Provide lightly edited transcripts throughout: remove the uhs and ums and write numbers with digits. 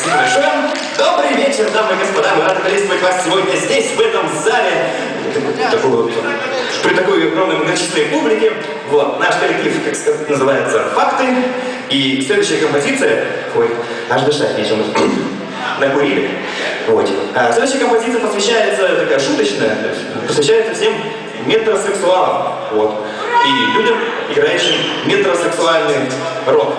Спасибо большое. Добрый вечер, дамы и господа. Мы рады приветствовать вас сегодня здесь, в этом зале. При такой огромной многочисленной публике. Вот, наш коллектив, как сказать, называется «Факты». И следующая композиция... Ой, аж дышать нечем. Накурили. Вот. Следующая композиция посвящается, такая шуточная, посвящается всем метросексуалам. Вот. И людям, играющим метросексуальный рок.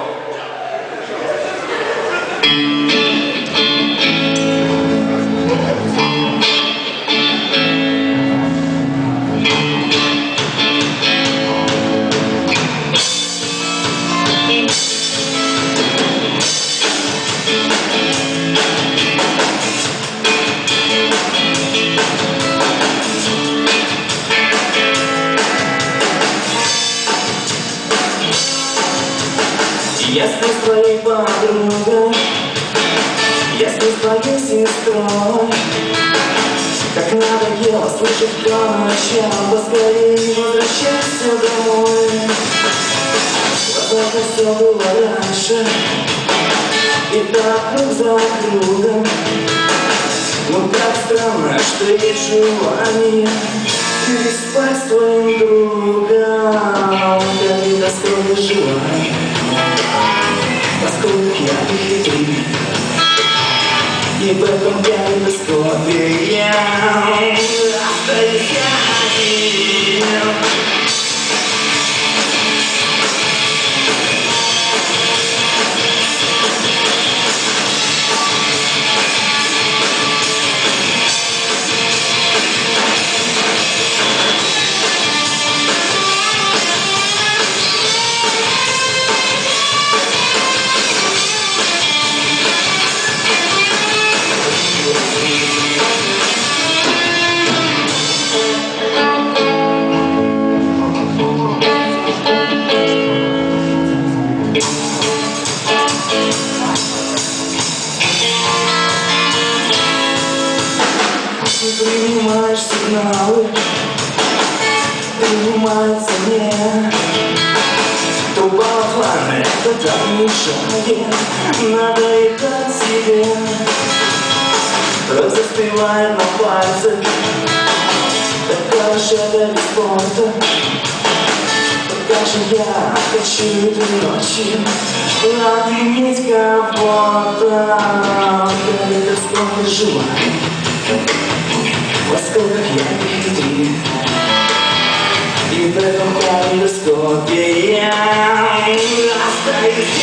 Я сплю с твоей подругой, я сплю с твоей сестрой. Как надоело слышать по ночам, поскорее возвращайся домой. Возможно, все было раньше, и так круг за кругом. Но так странно, что есть желание переспать с твоим другом. Как и достойно желание, поскольку я не хитрый, и в этом калейдоскопе я остаюсь один. Ты принимаешь сигналы, принимается мне. Труба пламя, это так мешает, надо ехать себе. Кровь застывает на пальцах, такая же это без спорта. Пока же я хочу этой ночи обвинить кого-то. Как это сколько желаний, поскольку я не хитрый, и в этом калейдоскопе я остаюсь.